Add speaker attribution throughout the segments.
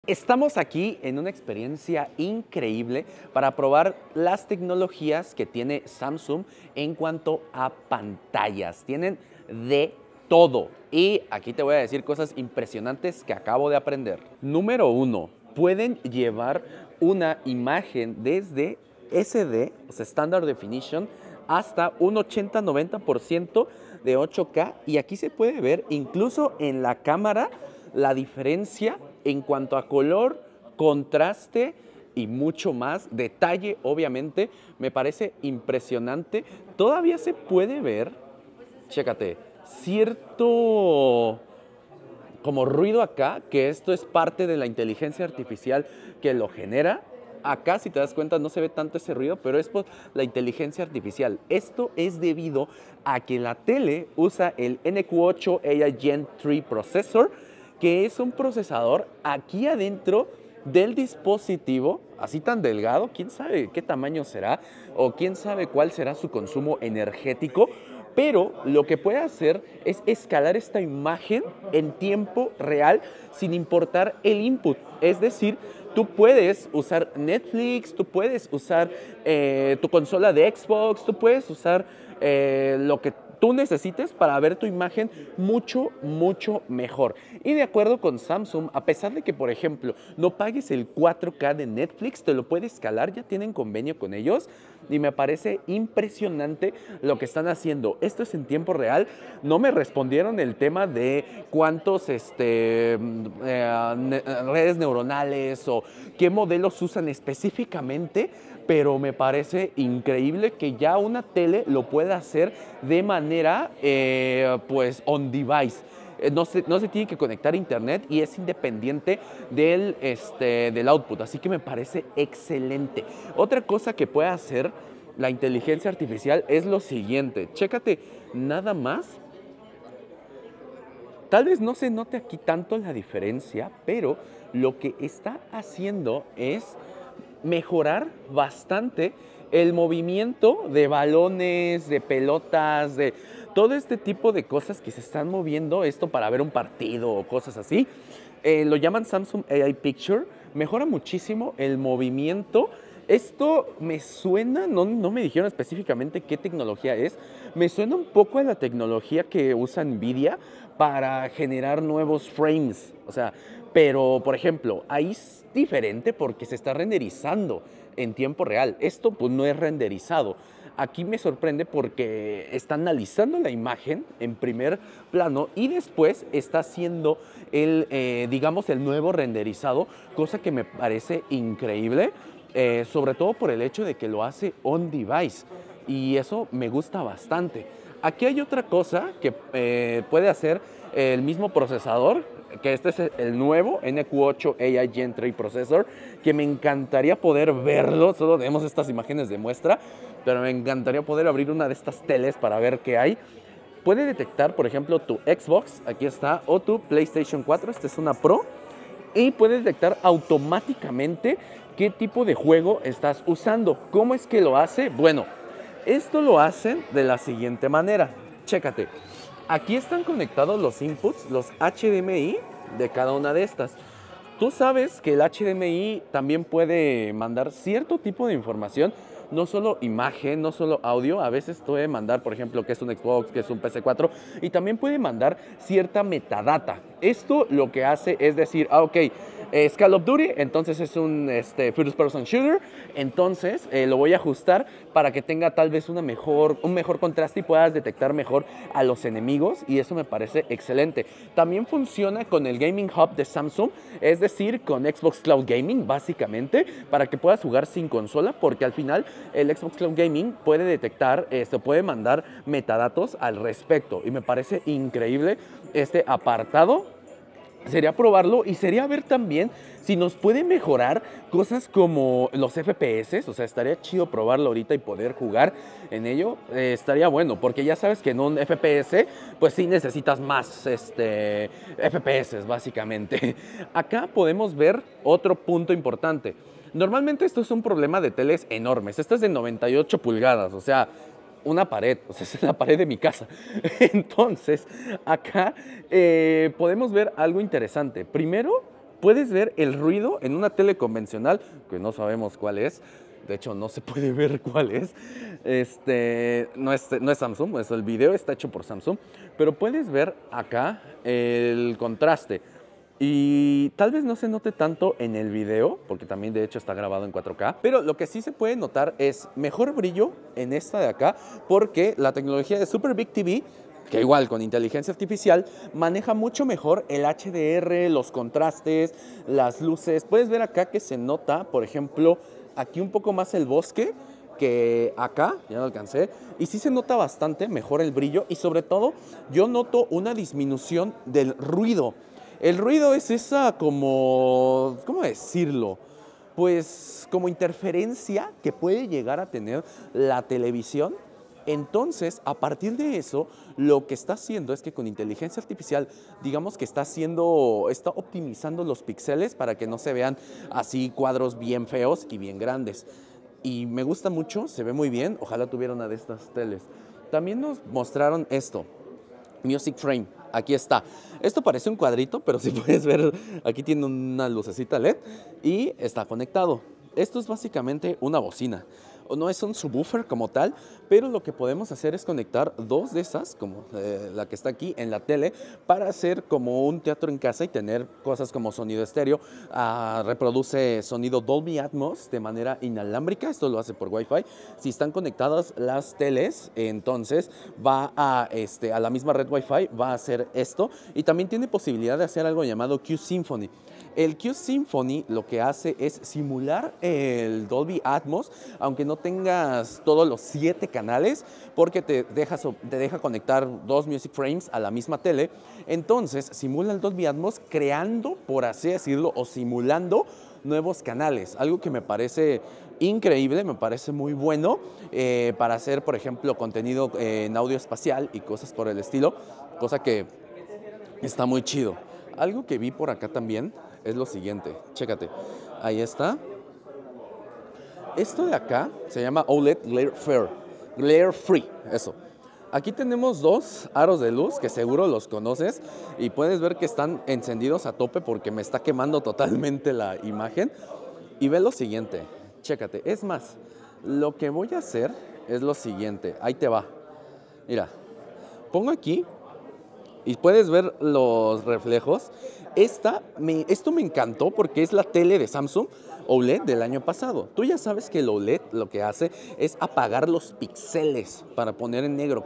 Speaker 1: Estamos aquí en una experiencia increíble para probar las tecnologías que tiene Samsung en cuanto a pantallas. Tienen de todo. Y aquí te voy a decir cosas impresionantes que acabo de aprender. Número uno, pueden llevar una imagen desde SD, o sea, Standard Definition, hasta un 80-90% de 8K. Y aquí se puede ver incluso en la cámara la diferencia en cuanto a color, contraste y mucho más. Detalle, obviamente, me parece impresionante. Todavía se puede ver, chécate, cierto como ruido acá, que esto es parte de la inteligencia artificial que lo genera. Acá, si te das cuenta, no se ve tanto ese ruido, pero es por la inteligencia artificial. Esto es debido a que la tele usa el NQ8 AI Gen 3 Processor, que es un procesador aquí adentro del dispositivo, así tan delgado, quién sabe qué tamaño será o quién sabe cuál será su consumo energético, pero lo que puede hacer es escalar esta imagen en tiempo real sin importar el input. Es decir, tú puedes usar Netflix, tú puedes usar tu consola de Xbox, tú puedes usar lo que tú necesites para ver tu imagen mucho mejor. Y de acuerdo con Samsung, a pesar de que, por ejemplo, no pagues el 4K de Netflix, te lo puede escalar, ya tienen convenio con ellos y me parece impresionante lo que están haciendo. Esto es en tiempo real. No me respondieron el tema de cuántos redes neuronales o qué modelos usan específicamente, pero me parece increíble que ya una tele lo pueda hacer de manera pues on device. No se tiene que conectar a internet y es independiente del output, así que me parece excelente. Otra cosa que puede hacer la inteligencia artificial es lo siguiente, chécate nada más. Tal vez no se note aquí tanto la diferencia, pero lo que está haciendo es mejorar bastante el movimiento de balones, de pelotas, de todo este tipo de cosas que se están moviendo, esto para ver un partido o cosas así. Lo llaman Samsung AI Picture, mejora muchísimo el movimiento. Esto me suena, no me dijeron específicamente qué tecnología es, me suena un poco a la tecnología que usa Nvidia para generar nuevos frames. O sea, pero por ejemplo, ahí es diferente porque se está renderizando en tiempo real. Esto pues no es renderizado. Aquí me sorprende porque está analizando la imagen en primer plano y después está haciendo digamos, el nuevo renderizado, cosa que me parece increíble, sobre todo por el hecho de que lo hace on device y eso me gusta bastante. Aquí hay otra cosa que puede hacer el mismo procesador, que este es el nuevo NQ8 AI Gen 3 Processor, que me encantaría poder verlo. Solo tenemos estas imágenes de muestra, pero me encantaría poder abrir una de estas teles para ver qué hay. Puede detectar, por ejemplo, tu Xbox, aquí está, o tu PlayStation 4, esta es una Pro, y puede detectar automáticamente qué tipo de juego estás usando. ¿Cómo es que lo hace? Bueno, esto lo hacen de la siguiente manera. Chécate. Aquí están conectados los inputs, los HDMI de cada una de estas. Tú sabes que el HDMI también puede mandar cierto tipo de información, no solo imagen, no solo audio. A veces puede mandar, por ejemplo, que es un Xbox, que es un PC4, y también puede mandar cierta metadata. Esto lo que hace es decir, ok, es Call of Duty, entonces es un first person shooter, entonces lo voy a ajustar para que tenga tal vez un mejor contraste y puedas detectar mejor a los enemigos, y eso me parece excelente. También funciona con el Gaming Hub de Samsung, es decir, con Xbox Cloud Gaming, básicamente, para que puedas jugar sin consola, porque al final el Xbox Cloud Gaming puede detectar, puede mandar metadatos al respecto, y me parece increíble este apartado. Sería probarlo y sería ver también si nos puede mejorar cosas como los FPS. O sea, estaría chido probarlo ahorita y poder jugar en ello. Estaría bueno, porque ya sabes que en un FPS, pues sí necesitas más FPS, básicamente. Acá podemos ver otro punto importante. Normalmente esto es un problema de teles enormes. Esta es de 98 pulgadas, o sea, una pared, o sea, es la pared de mi casa. Entonces, acá podemos ver algo interesante. Primero, puedes ver el ruido en una tele convencional, que no sabemos cuál es. De hecho, no se puede ver cuál es. No es Samsung, el video está hecho por Samsung. Pero puedes ver acá el contraste. Y tal vez no se note tanto en el video, porque también de hecho está grabado en 4K. Pero lo que sí se puede notar es mejor brillo en esta de acá, porque la tecnología de Super Big TV, que igual con inteligencia artificial, maneja mucho mejor el HDR, los contrastes, las luces. Puedes ver acá que se nota, por ejemplo, aquí un poco más el bosque que acá, ya no alcancé, y sí se nota bastante mejor el brillo y sobre todo yo noto una disminución del ruido. El ruido es esa como, ¿cómo decirlo? Pues como interferencia que puede llegar a tener la televisión. Entonces, a partir de eso, lo que está haciendo es que con inteligencia artificial, digamos que está optimizando los píxeles para que no se vean así cuadros bien feos y bien grandes. Y me gusta mucho, se ve muy bien, ojalá tuviera una de estas teles. También nos mostraron esto, Music Frame, aquí está. Esto parece un cuadrito, pero si puedes ver, aquí tiene una lucecita LED y está conectado. Esto es básicamente una bocina. No es un subwoofer como tal, pero lo que podemos hacer es conectar dos de esas, como la que está aquí en la tele, para hacer como un teatro en casa y tener cosas como sonido estéreo. Reproduce sonido Dolby Atmos de manera inalámbrica, esto lo hace por Wi-Fi. Si están conectadas las teles, entonces va a la misma red Wi-Fi, va a hacer esto. Y también tiene posibilidad de hacer algo llamado Q-Symphony. El Q-Symphony lo que hace es simular el Dolby Atmos, aunque no tengas todos los 7 canales, porque te deja conectar 2 Music Frames a la misma tele. Entonces simula el Dolby Atmos creando, por así decirlo, o simulando nuevos canales. Algo que me parece increíble, me parece muy bueno para hacer, por ejemplo, contenido en audio espacial y cosas por el estilo, cosa que está muy chido. Algo que vi por acá también es lo siguiente, chécate, ahí está. Esto de acá se llama OLED Glare Free, eso. Aquí tenemos 2 aros de luz que seguro los conoces y puedes ver que están encendidos a tope porque me está quemando totalmente la imagen. Y ve lo siguiente, chécate, es más, lo que voy a hacer es lo siguiente, ahí te va. Mira, pongo aquí y puedes ver los reflejos. Esto me encantó porque es la tele de Samsung OLED del año pasado. Tú ya sabes que el OLED lo que hace es apagar los píxeles para poner en negro.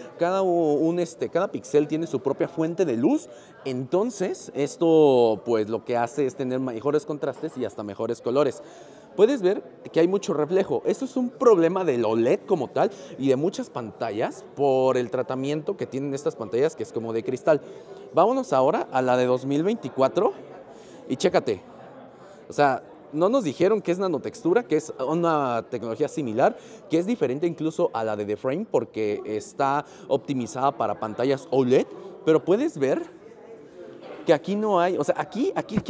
Speaker 1: Cada píxel tiene su propia fuente de luz. Entonces, esto pues lo que hace es tener mejores contrastes y hasta mejores colores. Puedes ver que hay mucho reflejo. Esto es un problema del OLED como tal y de muchas pantallas por el tratamiento que tienen estas pantallas, que es como de cristal. Vámonos ahora a la de 2024 y chécate. O sea, no nos dijeron que es nanotextura, que es una tecnología similar, que es diferente incluso a la de The Frame porque está optimizada para pantallas OLED, pero puedes ver que aquí no hay, o sea, aquí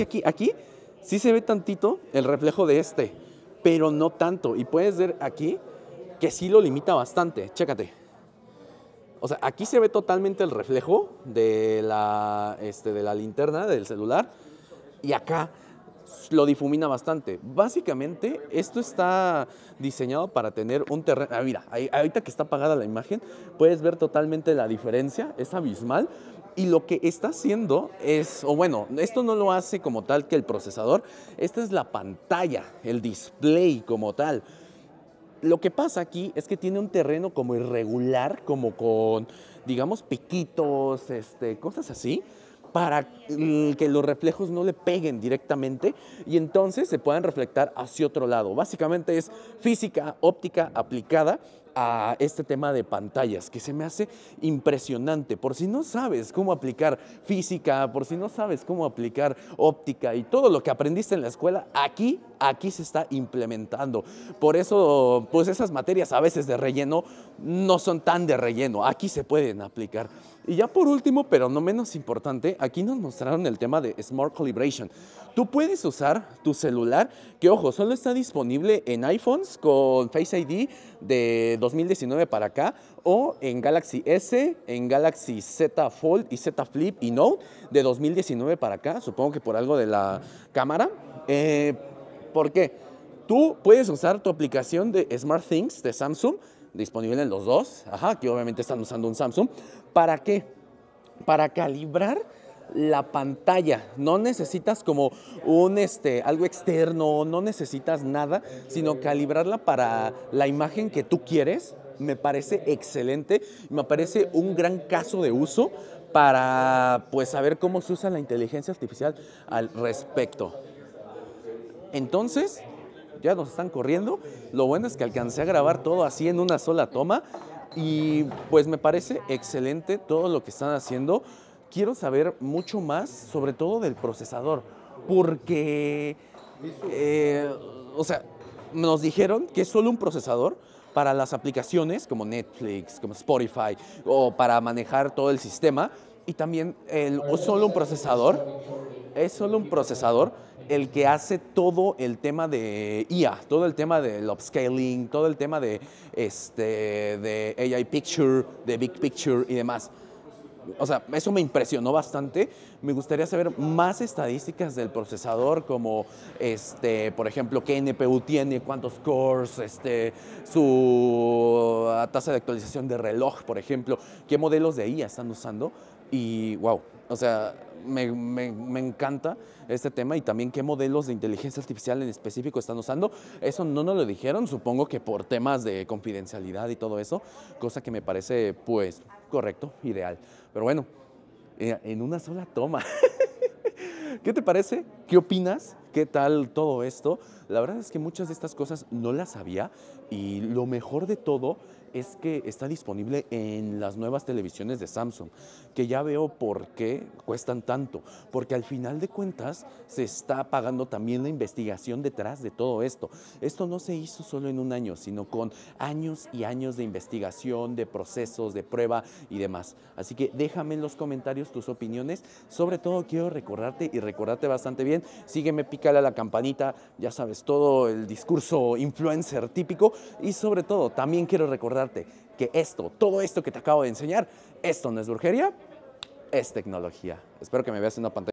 Speaker 1: sí se ve tantito el reflejo de pero no tanto. Y puedes ver aquí que sí lo limita bastante. Chécate. O sea, aquí se ve totalmente el reflejo de la linterna del celular y acá lo difumina bastante. Básicamente, esto está diseñado para tener un terreno. Mira, ahorita que está apagada la imagen, puedes ver totalmente la diferencia, es abismal. Y lo que está haciendo es, o bueno, esto no lo hace como tal que el procesador, esta es la pantalla, el display como tal. Lo que pasa aquí es que tiene un terreno como irregular, como con, digamos, piquitos, cosas así, para que los reflejos no le peguen directamente y entonces se puedan reflectar hacia otro lado. Básicamente es física óptica aplicada a este tema de pantallas, que se me hace impresionante. Por si no sabes cómo aplicar física, por si no sabes cómo aplicar óptica y todo lo que aprendiste en la escuela, aquí se está implementando. Por eso, pues esas materias a veces de relleno no son tan de relleno, aquí se pueden aplicar. Y ya por último, pero no menos importante, aquí nos mostraron el tema de Smart Calibration. Tú puedes usar tu celular, que ojo, solo está disponible en iPhones con Face ID de 2019 para acá, o en Galaxy S, en Galaxy Z Fold y Z Flip y Note de 2019 para acá, supongo que por algo de la cámara. ¿Por qué? Tú puedes usar tu aplicación de SmartThings de Samsung, disponible en los dos, que obviamente están usando un Samsung. ¿Para qué? Para calibrar la pantalla. No necesitas como algo externo, no necesitas nada, sino calibrarla para la imagen que tú quieres. Me parece excelente, me parece un gran caso de uso para pues saber cómo se usa la inteligencia artificial al respecto. Entonces, ya nos están corriendo. Lo bueno es que alcancé a grabar todo así en una sola toma y pues me parece excelente todo lo que están haciendo. Quiero saber mucho más, sobre todo del procesador, porque, o sea, nos dijeron que es solo un procesador para las aplicaciones como Netflix, como Spotify, o para manejar todo el sistema, y también solo un procesador, es solo un procesador el que hace todo el tema de IA, todo el tema del upscaling, todo el tema de AI Picture, de Big Picture y demás. O sea, eso me impresionó bastante. Me gustaría saber más estadísticas del procesador, como, por ejemplo, qué NPU tiene, cuántos cores, su tasa de actualización de reloj, por ejemplo, qué modelos de IA están usando. Y, wow, o sea, me encanta este tema y también qué modelos de inteligencia artificial en específico están usando. Eso no nos lo dijeron, supongo que por temas de confidencialidad y todo eso, cosa que me parece, pues, correcto, ideal. Pero bueno, en una sola toma. ¿Qué te parece? ¿Qué opinas? ¿Qué tal todo esto? La verdad es que muchas de estas cosas no las sabía y lo mejor de todo es que está disponible en las nuevas televisiones de Samsung, que ya veo por qué cuestan tanto, porque al final de cuentas se está pagando también la investigación detrás de todo esto. Esto no se hizo solo en un año, sino con años y años de investigación, de procesos, de prueba y demás. Así que déjame en los comentarios tus opiniones. Sobre todo quiero recordarte bastante bien. Sígueme, pícale a la campanita, ya sabes, todo el discurso influencer típico. Y sobre todo, también quiero recordarte que todo esto que te acabo de enseñar, esto no es brujería, es tecnología. Espero que me veas en una pantalla.